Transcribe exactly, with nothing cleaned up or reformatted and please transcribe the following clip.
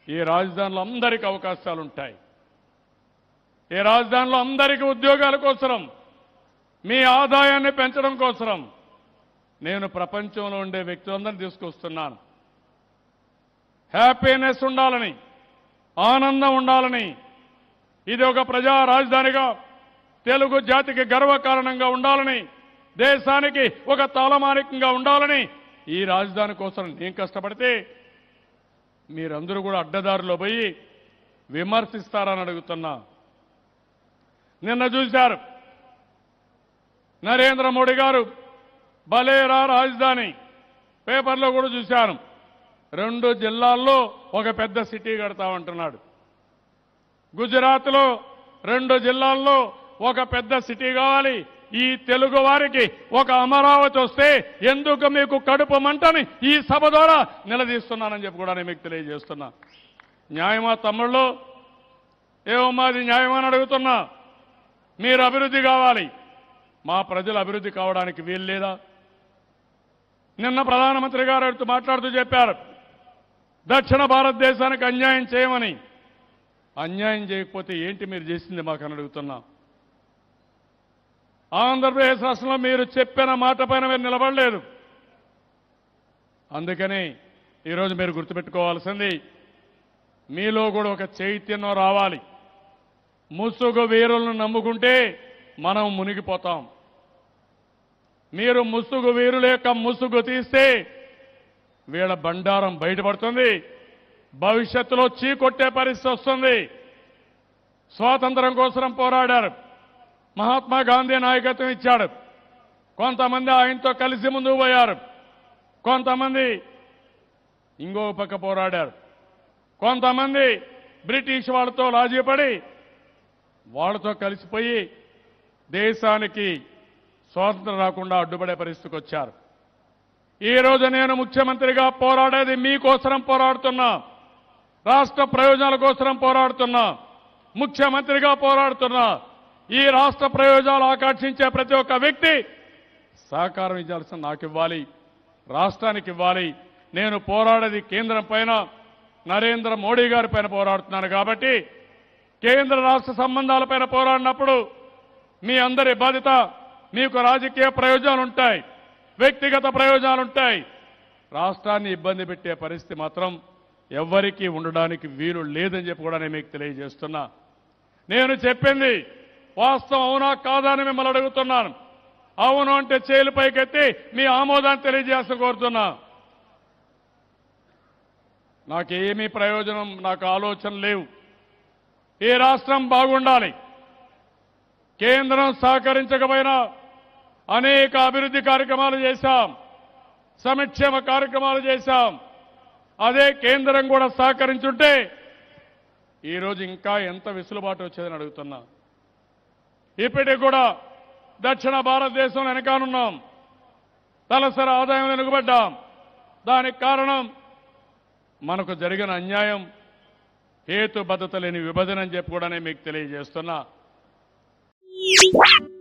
ఈ రాజధానిలో అందరికీ అవకాశాలు ఉంటాయి. ఈ రాజధానిలో అందరికీ ఉద్యోగాల కోసం, మీ ఆదాయాన్ని పెంచడం కోసం నేను ప్రపంచంలో ఉండే వ్యక్తులందరినీ తీసుకొస్తున్నాను. హ్యాపీనెస్ ఉండాలని, ఆనందం ఉండాలని, ఇది ఒక ప్రజా రాజధానిగా తెలుగు జాతికి గర్వకారణంగా ఉండాలని, దేశానికి ఒక తాళమానికంగా ఉండాలని ఈ రాజధాని కోసం నేను కష్టపడితే మీరందరూ కూడా అడ్డదారిలో పోయి విమర్శిస్తారని అడుగుతున్నా. నిన్న చూశారు నరేంద్ర మోడీ గారు బలేరా రాజధాని పేపర్లో కూడా చూశాను. రెండు జిల్లాల్లో ఒక పెద్ద సిటీ కడతామంటున్నాడు. గుజరాత్లో రెండు జిల్లాల్లో ఒక పెద్ద సిటీ కావాలి. ఈ తెలుగు వారికి ఒక అమరావతి వస్తే ఎందుకు మీకు కడుపు మంటని ఈ సభ ద్వారా నిలదీస్తున్నానని చెప్పి కూడా నేను మీకు తెలియజేస్తున్నా. న్యాయమా తమ్ముళ్ళు? ఏమో మాది న్యాయమని అడుగుతున్నా. మీరు అభివృద్ధి కావాలి, మా ప్రజలు అభివృద్ధి కావడానికి వీలు లేదా? నిన్న ప్రధానమంత్రి గారు మాట్లాడుతూ చెప్పారు దక్షిణ భారతదేశానికి అన్యాయం చేయమని. అన్యాయం చేయకపోతే ఏంటి మీరు చేసింది మాకని అడుగుతున్నా. ఆంధ్రప్రదేశ్ రాష్ట్రంలో మీరు చెప్పిన మాట పైన మీరు నిలబడలేదు. అందుకని ఈరోజు మీరు గుర్తుపెట్టుకోవాల్సింది, మీలో కూడా ఒక చైతన్యం రావాలి. ముసుగు వీరులను నమ్ముకుంటే మనం మునిగిపోతాం. మీరు ముసుగు వీరుల యొక్క ముసుగు తీస్తే వీళ్ళ బండారం బయటపడుతుంది. భవిష్యత్తులో చీకొట్టే పరిస్థితి వస్తుంది. స్వాతంత్రం కోసం పోరాడారు, మహాత్మా గాంధీ నాయకత్వం ఇచ్చాడు. కొంతమంది ఆయనతో కలిసి ముందుకు పోయారు, కొంతమంది ఇంకో పక్క పోరాడారు, కొంతమంది బ్రిటిష్ వాళ్ళతో రాజీపడి వాళ్ళతో కలిసిపోయి దేశానికి స్వాతంత్రం రాకుండా అడ్డుపడే పరిస్థితికి వచ్చారు. ఈ రోజు నేను ముఖ్యమంత్రిగా పోరాడేది మీకోసం పోరాడుతున్నా, రాష్ట్ర ప్రయోజనాల కోసం పోరాడుతున్నా, ముఖ్యమంత్రిగా పోరాడుతున్నా. ఈ రాష్ట్ర ప్రయోజనాలు ఆకాంక్షించే ప్రతి ఒక్క వ్యక్తి సహకారం ఇవ్వాల్సిన నాకు ఇవ్వాలి, రాష్ట్రానికి ఇవ్వాలి. నేను పోరాడేది కేంద్రం పైన, నరేంద్ర మోడీ గారి పైన పోరాడుతున్నాను. కాబట్టి కేంద్ర రాష్ట్ర సంబంధాలపైన పోరాడినప్పుడు మీ అందరి బాధ్యత, మీకు రాజకీయ ప్రయోజనాలు ఉంటాయి, వ్యక్తిగత ప్రయోజనాలు ఉంటాయి. రాష్ట్రాన్ని ఇబ్బంది పెట్టే పరిస్థితి మాత్రం ఎవ్వరికీ ఉండడానికి వీలు లేదని చెప్పి కూడా నేను మీకు తెలియజేస్తున్నా. నేను చెప్పింది వాస్తవం అవునా కాదా అని మిమ్మల్ని అడుగుతున్నాను. అవును అంటే చేలు పైకెత్తి మీ ఆమోదాన్ని తెలియజేస్తూ కోరుతున్నా. నాకేమీ ప్రయోజనం, నాకు ఆలోచన లేవు. ఈ రాష్ట్రం బాగుండాలి. కేంద్రం సహకరించకపోయినా అనేక అభివృద్ధి కార్యక్రమాలు చేశాం, సంక్షేమ కార్యక్రమాలు చేశాం. అదే కేంద్రం కూడా సహకరించుంటే ఈరోజు ఇంకా ఎంత వెసులుబాటు వచ్చేదని అడుగుతున్నా. ఇప్పటికి కూడా దక్షిణ భారతదేశంలో వెనకానున్నాం, తలసరి ఆదాయం వెనుకబడ్డాం. దానికి కారణం మనకు జరిగిన అన్యాయం, హేతుబద్ధత లేని విభజన అని చెప్పి కూడా నేను మీకు తెలియజేస్తున్నా.